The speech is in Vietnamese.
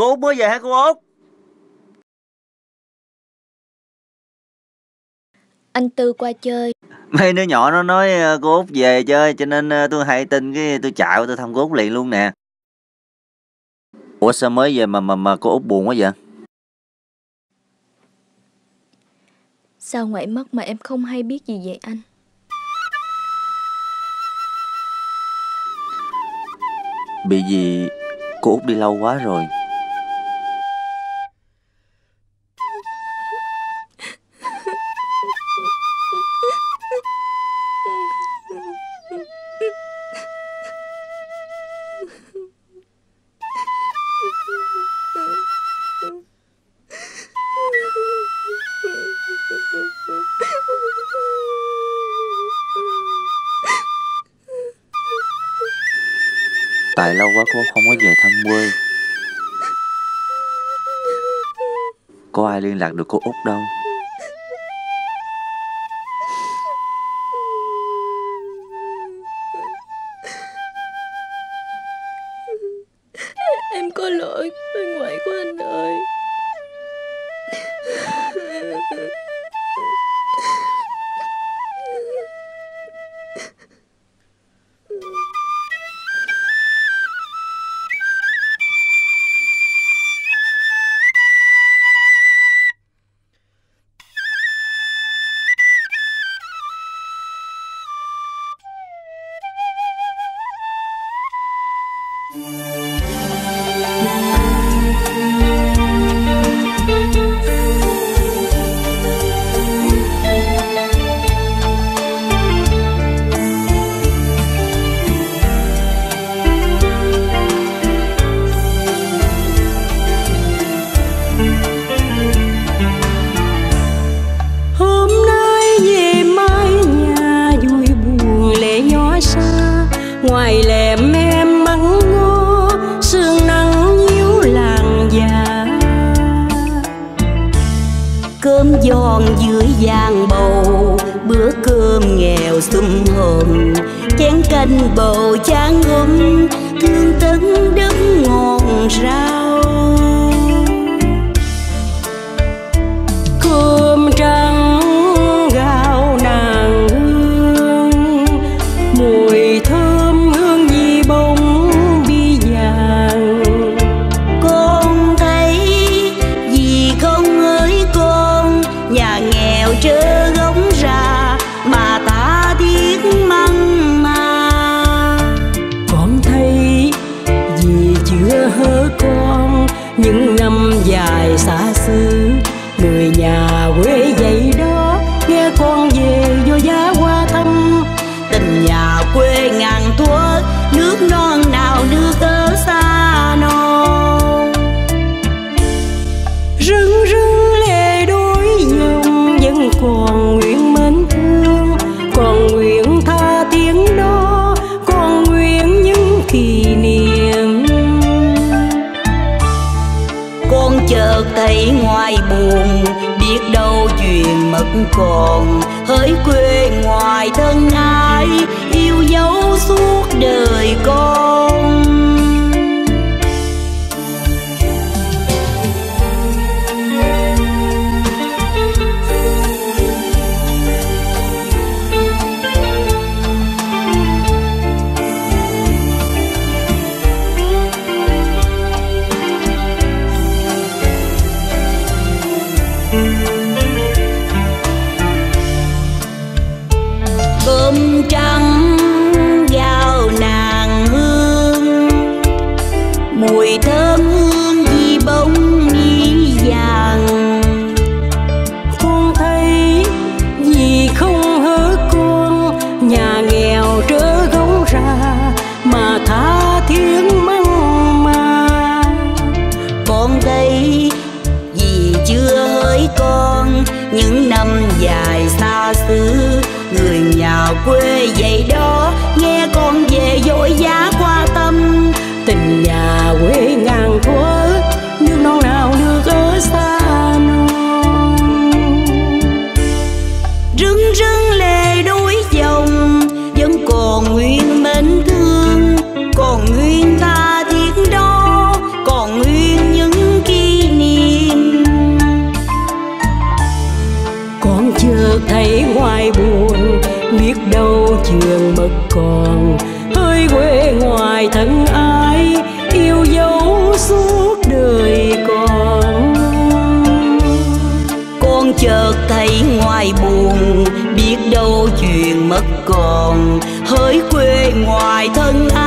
Cô Út mới về hả cô Út? Anh Tư qua chơi. Mấy đứa nhỏ nó nói cô Út về chơi, cho nên tôi hay tin cái tôi chạy tôi thăm cô Út liền luôn nè. Ủa sao mới về mà cô Út buồn quá vậy? Sao ngoại mất mà em không hay biết gì vậy anh? Bị gì cô Út đi lâu quá rồi. Tại lâu quá cô Út không có về thăm quê. Có ai liên lạc được cô Út đâu. Em có lỗi với ngoại của anh ơi. Ngoài lem em mắng ngô, sương nắng nhiễu làn da. Cơm giòn dưới giang bầu, bữa cơm nghèo sum hòm. Chén canh bầu chan gom, thương tấn đất ngọt rau. Cơm trắng gạo nàng hương, mùi thơm hương gì bông bi vàng. Con thấy gì không ơi con, nhà nghèo trơ gống ra mà ta tiếc măng mà. Con thấy gì chưa hớ con, những năm dài xa xứ, người nhà quê vậy đó, nghe con về vô giá qua thăm. Tình nhà quê ngàn thuở, nước non nào nước ở xa non. Rưng rưng lệ đôi dòng, vẫn còn nguyện mến thương, còn nguyện tha tiếng đó, còn nguyện những kỷ niệm. Con chợt thấy ngoài buồn, biết đâu chuyện mất còn, hỡi quê ngoài thân ai yêu dấu suốt đời con. Cơm trắng gạo nàng hương, mùi thơm hương gì bông nghi vàng. Con thấy gì không hớ con, nhà nghèo trơ gống ra mà tha thiết măng mà. Con thấy gì chưa hỡi con, những năm dài xa xứ, người nhà quê vậy đó, nghe con về dối giá qua tâm. Tình nhà quê ngàn thuở, nước non nào nước ở xa non. Rưng rưng lệ đôi dòng, vẫn còn nguyên mến thương, còn nguyên tha thiết đó, còn nguyên những chuyện mất còn, hơi quê ngoài thân ai yêu dấu suốt đời còn. Con chợt thấy ngoài buồn, biết đâu chuyện mất còn, hỡi quê ngoài thân ai